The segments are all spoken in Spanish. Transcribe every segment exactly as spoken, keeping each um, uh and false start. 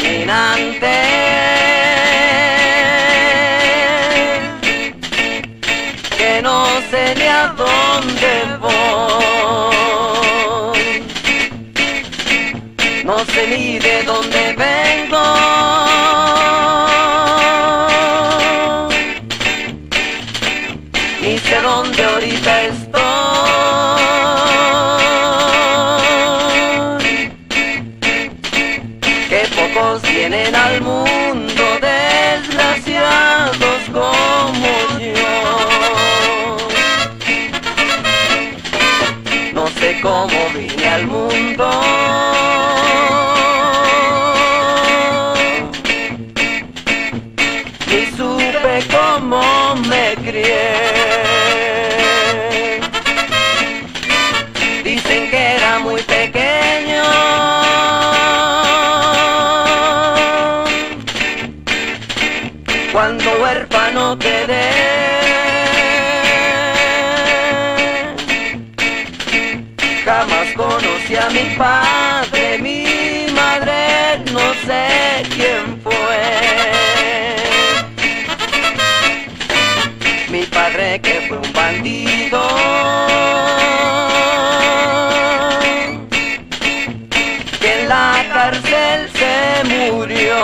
caminante que no sé ni a dónde voy, no sé ni de dónde vengo, ni sé dónde ahorita estoy. Que pocos vienen al mundo desgraciados como yo. No sé cómo vine al mundo, ni supe cómo me crié. Dicen que era muy pequeño, cuando huérfano quedé. Jamás conocí a mi padre, mi madre no sé quién fue. Mi padre que fue un bandido, que en la cárcel se murió.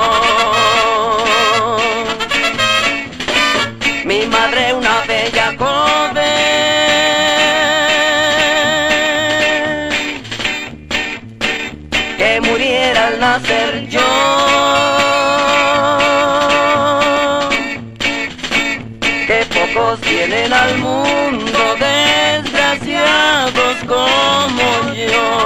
Mi madre una bella joven que muriera al nacer yo. Que pocos vienen al mundo desgraciados como yo.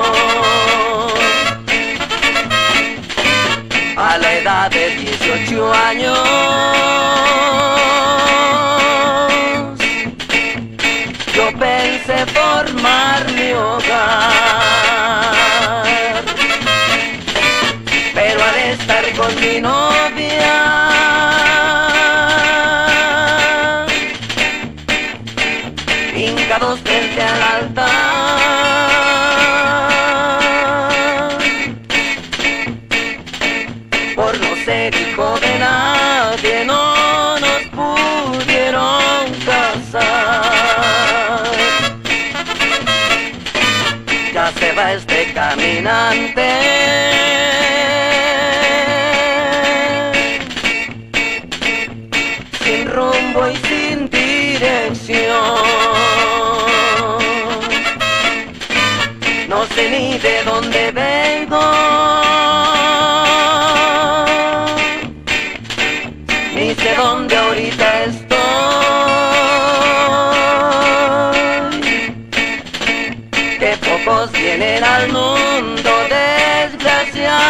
A la edad de dieciocho años yo pensé formar mi hogar, pero al estar con mi novia hincados frente al altar, por no ser hijo de nadie no nos pudieron casar. Ya se va este caminante sin rumbo y sin dirección. No sé ni de dónde vengo, ni sé dónde ahorita estoy. Que pocos vienen al mundo desgraciados